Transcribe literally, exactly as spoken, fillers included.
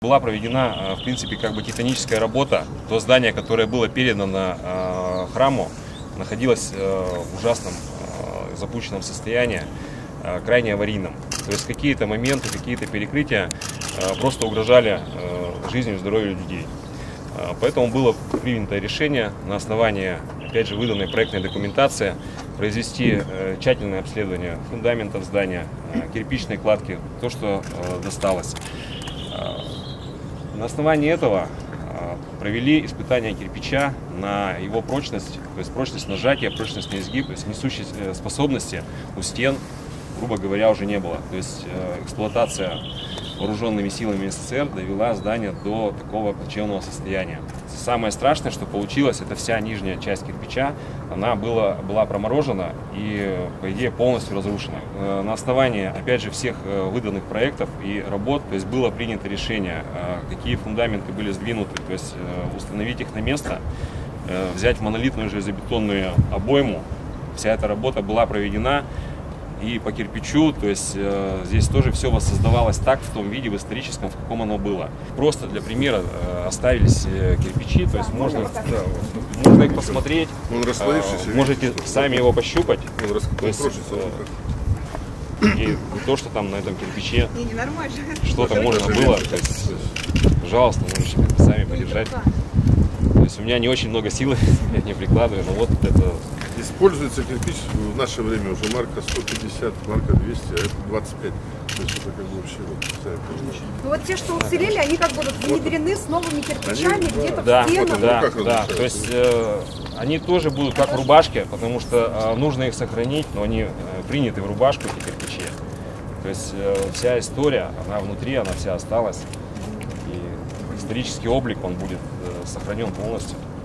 Была проведена, в принципе, как бы титаническая работа. То здание, которое было передано храму, находилось в ужасном запущенном состоянии, крайне аварийном. То есть какие-то моменты, какие-то перекрытия просто угрожали жизни и здоровью людей. Поэтому было принято решение на основании, опять же, выданной проектной документации произвести тщательное обследование фундаментов здания, кирпичной кладки, то, что досталось. На основании этого провели испытания кирпича на его прочность, то есть прочность нажатия, прочность на изгиб, то есть несущей способности у стен, грубо говоря, уже не было. То есть эксплуатация вооруженными силами СССР довела здание до такого плачевного состояния. Самое страшное, что получилось, это вся нижняя часть кирпича, она была, была проморожена и, по идее, полностью разрушена. На основании, опять же, всех выданных проектов и работ, то есть было принято решение, какие фундаменты были сдвинуты, то есть установить их на место, взять монолитную железобетонную обойму. Вся эта работа была проведена. И по кирпичу, то есть э, здесь тоже все воссоздавалось так, в том виде, в историческом, в каком оно было. Просто для примера э, оставились э, кирпичи, то есть можно, да, можно их посмотреть, э, можете сами его пощупать. То есть, э, и, и то, что там на этом кирпиче что-то можно было, то есть, пожалуйста, можете сами подержать. То есть у меня не очень много силы, я не прикладываю, но вот это... Используется кирпич в наше время уже марка сто пятьдесят, марка двести, а это двадцать пять. То есть это как бы вообще вот, ну вот те, что уцелели, они как будут внедрены с новыми кирпичами где-то да, в стенах. Да, да, да. То есть э, они тоже будут как в рубашке, потому что э, нужно их сохранить, но они э, приняты в рубашку, эти кирпичи. То есть э, вся история, она внутри, она вся осталась. И исторический облик, он будет э, сохранен полностью.